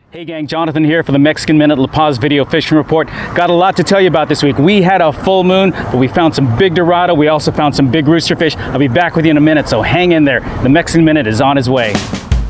Hey gang, Jonathan here for the Mexican Minute La Paz Video Fishing Report. Got a lot to tell you about this week. We had a full moon, but we found some big dorado. We also found some big rooster fish. I'll be back with you in a minute, so hang in there. The Mexican Minute is on its way.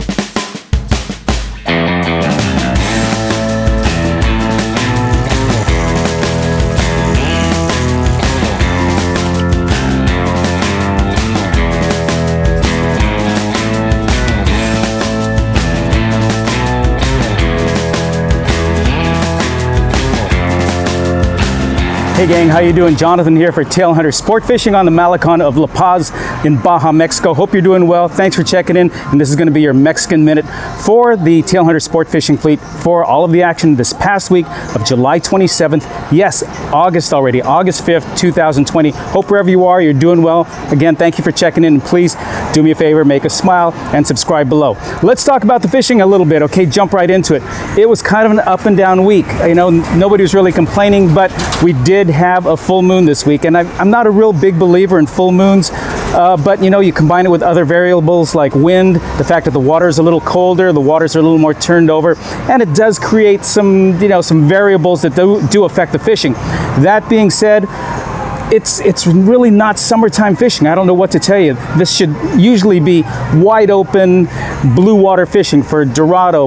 Hey gang, how you doing? Jonathan here for Tail Hunter Sport Fishing on the Malecon of La Paz in Baja, Mexico. Hope you're doing well. Thanks for checking in. And this is going to be your Mexican Minute for the Tail Hunter Sport Fishing Fleet for all of the action this past week of July 27th. Yes, August already, August 5th, 2020. Hope wherever you are, you're doing well. Again, thank you for checking in. And please do me a favor, make a smile and subscribe below. Let's talk about the fishing a little bit, okay? Jump right into it. It was kind of an up and down week. You know, nobody was really complaining, but we did have a full moon this week, and I'm not a real big believer in full moons, but you know, you combine it with other variables like wind, the fact that the water is a little colder, the waters are a little more turned over, and it does create some, you know, some variables that do affect the fishing. That being said, it's really not summertime fishing. I don't know what to tell you. This should usually be wide open blue water fishing for dorado,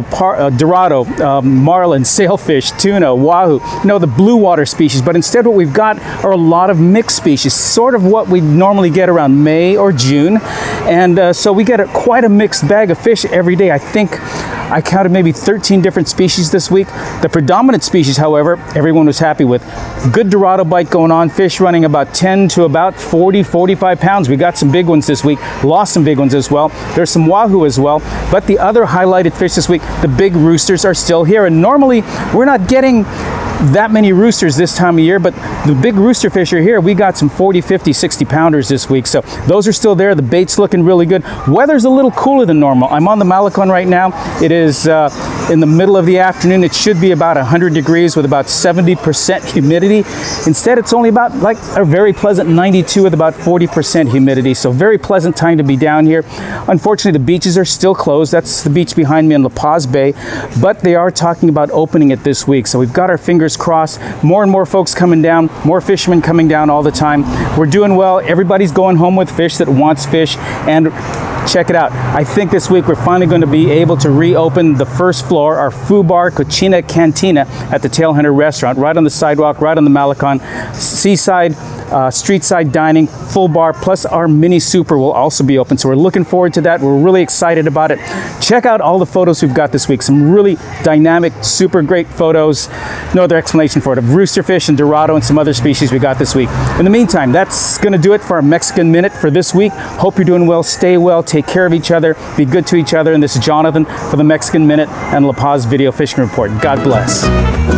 marlin, sailfish, tuna, wahoo, you know, the blue water species. But instead what we've got are a lot of mixed species, sort of what we normally get around May or June. And so we get quite a mixed bag of fish every day. I think I counted maybe 13 different species this week. The predominant species, however, everyone was happy with. Good dorado bite going on, fish running about 10 to about 40, 45 pounds. We got some big ones this week, lost some big ones as well. There's some wahoo as well. But the other highlighted fish this week, the big roosters are still here. And normally we're not getting that many roosters this time of year, but the big rooster fish are here. We got some 40, 50, 60 pounders this week. So those are still there. The bait's looking really good. Weather's a little cooler than normal. I'm on the Malecon right now. It is in the middle of the afternoon. It should be about 100 degrees with about 70% humidity. Instead, it's only about like a very pleasant 92 with about 40% humidity. So very pleasant time to be down here. Unfortunately, the beaches are still closed. That's the beach behind me in La Paz Bay, but they are talking about opening it this week. So we've got our fingers crossed. More and more folks coming down, more fishermen coming down all the time. We're doing well. Everybody's going home with fish that wants fish. And check it out. I think this week we're finally going to be able to reopen the first floor, our Foo Bar Cochina Cantina at the Tail Hunter restaurant, right on the sidewalk, right on the Malecon. Seaside, street side dining, full bar, plus our mini super will also be open. So we're looking forward to that. We're really excited about it. Check out all the photos we've got this week. Some really dynamic, super great photos. No other explanation for it, of roosterfish and dorado and some other species we got this week. In the meantime, that's going to do it for our Mexican Minute for this week. Hope you're doing well. Stay well. Take care of each other. Be good to each other. And this is Jonathan for the Mexican Minute and La Paz Video Fishing Report. God bless.